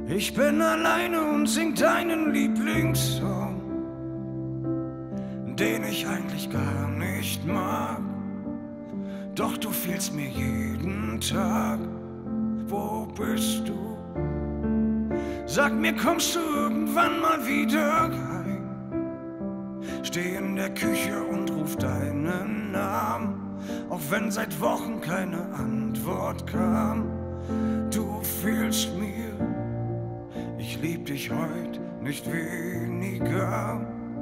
Ich bin alleine und sing deinen Lieblingssong, den ich eigentlich gar nicht mag. Doch du fehlst mir jeden Tag. Wo bist du? Sag mir, kommst du irgendwann mal wieder heim? Steh in der Küche und ruf deinen Namen, auch wenn seit Wochen keine Antwort kam. Du fehlst mir, ich lieb dich heute nicht weniger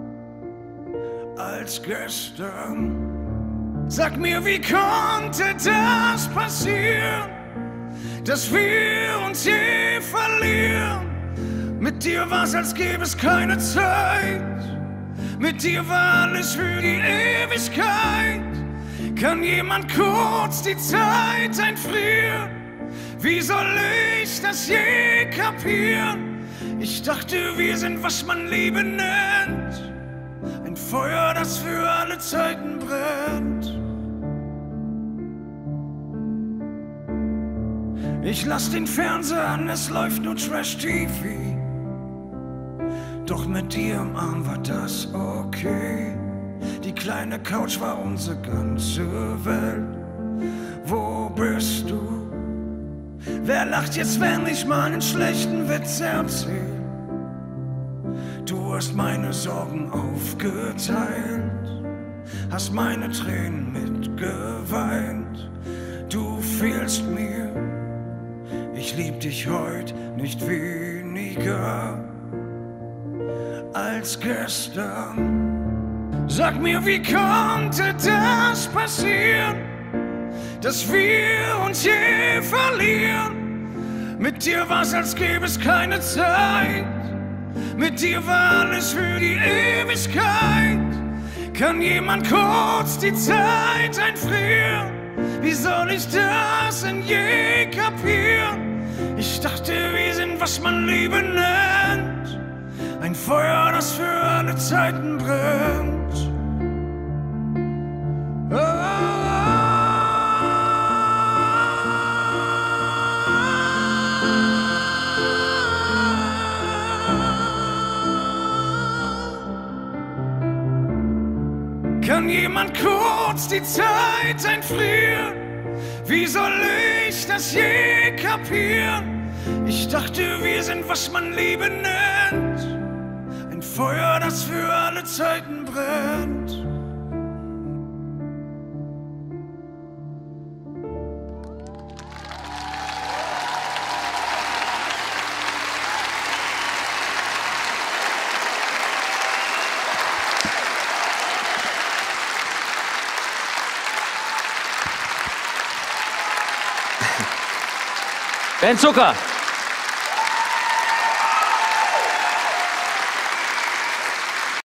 als gestern. Sag mir, wie konnte das passieren, dass wir uns je verlieren? Mit dir war's, als gäbe es keine Zeit. Mit dir war alles für die Ewigkeit. Kann jemand kurz die Zeit einfrieren? Wie soll ich das je kapieren? Ich dachte, wir sind, was man Liebe nennt. Ein Feuer, das für alle Zeiten brennt. Ich lass den Fernseher an, es läuft nur Trash-TV. Doch mit dir im Arm war das okay. Die kleine Couch war unsere ganze Welt. Wo bist du? Wer lacht jetzt, wenn ich mal einen schlechten Witz erzähl? Du hast meine Sorgen aufgeteilt, hast meine Tränen mitgeweint. Du fehlst mir, ich lieb dich heute nicht weniger als gestern. Sag mir, wie konnte das passieren, dass wir uns je verlieren? Mit dir war's, als gäbe es keine Zeit. Mit dir war alles für die Ewigkeit. Kann jemand kurz die Zeit einfrieren? Wie soll ich das denn je kapieren? Ich dachte, wir sind, was man Liebe nennt. Ein Feuer, das für alle Zeiten brennt. Kann jemand kurz die Zeit einfrieren? Wie soll ich das je kapieren? Ich dachte, wir sind, was man Liebe nennt. Ein Feuer, das für alle Zeiten brennt. Ben Zucker.